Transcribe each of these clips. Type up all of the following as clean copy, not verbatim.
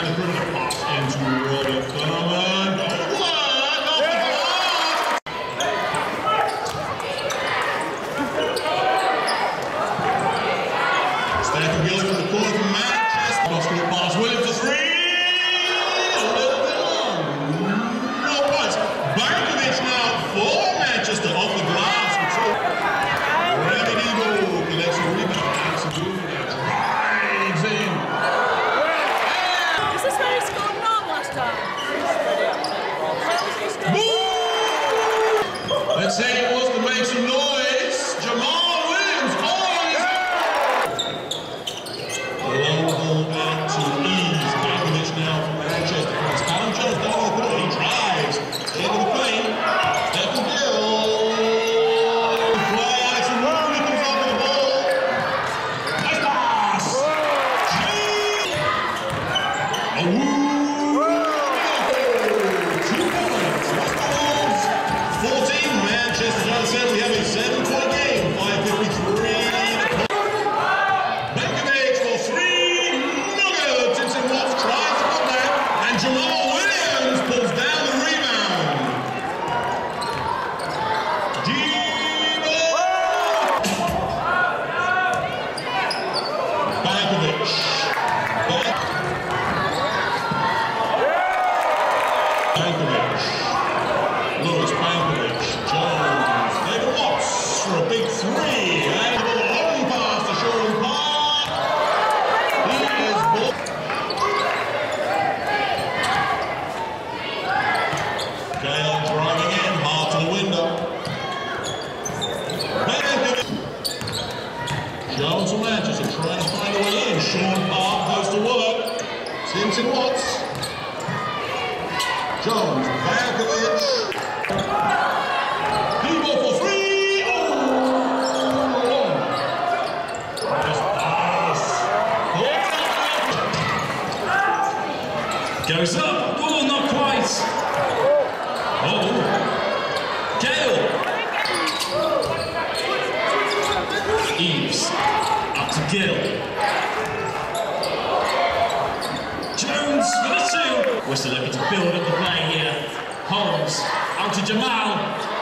And a criminal pass into Robert Thurman. Stephen Gill from the corner from Manchester. Hospital pass. Williams for three. A little bit long. No points. Barkovich now for Manchester off the glass. Rabbit Eagle collects a rebound. Absolutely. Drives in. Is this where he scored wrong last time? Let's say it was to make some noise. Jamal Williams on his long ball out to ease. Barkovich now from Manchester. Callum Jones down on the court. He drives into the paint. Stephen Gill. Play Alex and Rooney comes up with the ball. Nice pass. A woo. 2 points. What's the Wolves? 14. Manchester United. We have a 7-point game. 5:53. Barkovich for three. No good. Tinson Watts tries to put that. And Jamal Williams pulls down the rebound. Barkovich. Barkovich. Lewis Barkovich. Jones. David Watts for a big three. And a long pass to Sean Park. He is ball. Gale driving in, hard to the window. Barkovich. Jones from Manchester trying to find a way in. Sean Park goes to work. Tinson Watts. Jones, Barkovich. People for three. Oh! Nice pass. Goes up. Oh, not quite. Oh. Gale. Eves. Up to Gill. Jones for the two. Worcester looking to build up the play here. Holmes out to Jamal.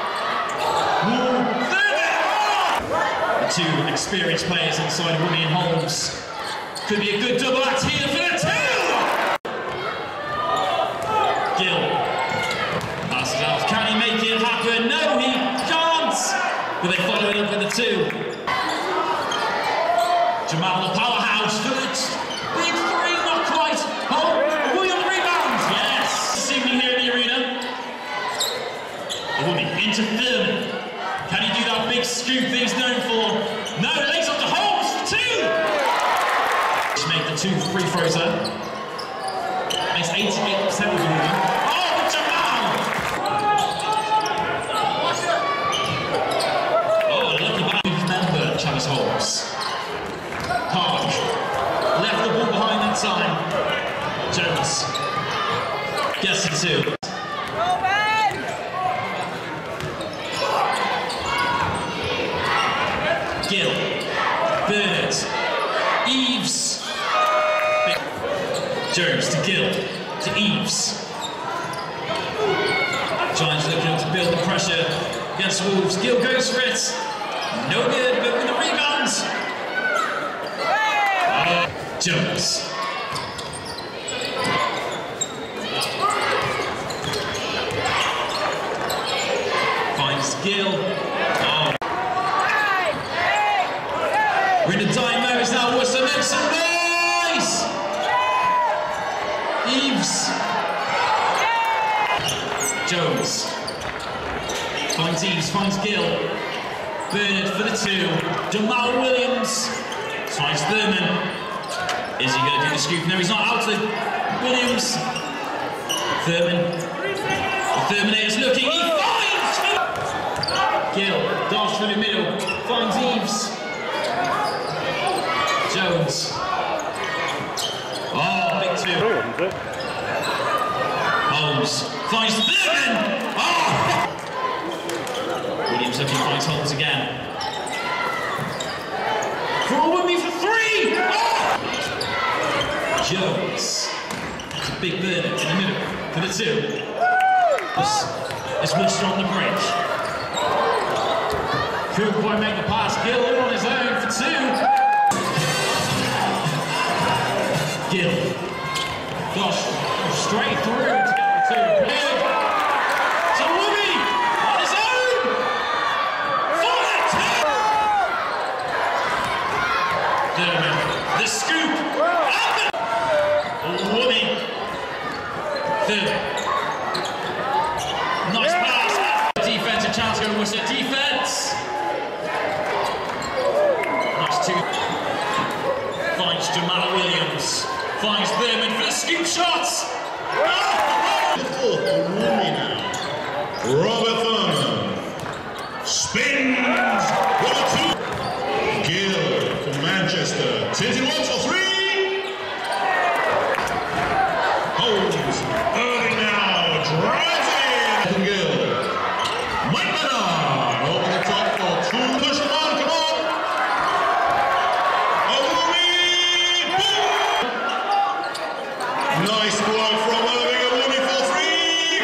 The two experienced players inside Woody and Holmes. Could be a good double act here for the two. Gill passes off. Can he make it happen? No, he can't. But they follow it up with the two. Jamal, the powerhouse for the big three, not quite. Oh, William rebounds. Yes. Seemingly here in the arena. It will be into Thurman. Can he do that big scoop that he's known for? No, lays up to Holmes for two. Just made the 2 free throws there. Makes 88% of the movement. Oh, Jamal! Oh, lucky back. Remember Travis Holmes. Park. Left the ball behind that time. Jones. Gets the two. Gill. Bernard. Eves. Jones to Gill. To Eves. Giants looking to build the pressure against Wolves. Gill goes for it. No good, but with the rebounds. Jones. Finds Gill. Oh. We're in the dying moments now. Worcester makes some noise. Eves. Jones. Finds Eves, finds Gill. Bernard for the two. Jamal Williams. Finds Thurman. Is he going to do the scoop? No, he's not. Out to Williams. Thurman. The Terminator's looking. He finds Gill. Darts through the middle. Finds Eves. Jones. Oh, big two. Holmes. Finds Thurman. Oh! Williams looking, finds Holmes again. Forward with me for three! Oh! Jones. Big Bernard in the middle for the 2. It's Worcester on the bridge. Couldn't quite make the pass. Gill in on his own for 2. Gill. Gosh, straight through to get the 2. Good. So Woomy on his own for the 2. Derman, the scoop. And the Woomy. Third. Nice pass. Defensive chance going to Worcester. Defense. Nice 2. Finds Jamal Williams. Finds Thurman for the scoop shots. The fourth, Woomy now. Robert Thurman spins with a 2. Gill for Manchester. Sends it once for 3. Holds. Irving now drives in. Gill. Mike Bernard over the top for 2. Push him on, come on. Nice work from Irving and Woomy for 3.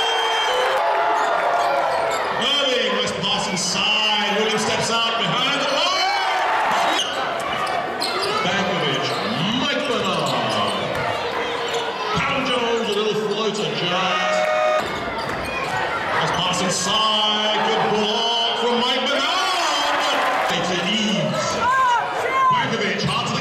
Irving, nice pass inside. Williams steps out behind the line. Bankovic, Mike Bernard. Pound Jones, a little floater just. Nice pass inside. Good block from Mike Bernard. Takes it ease. Bankovic, hard to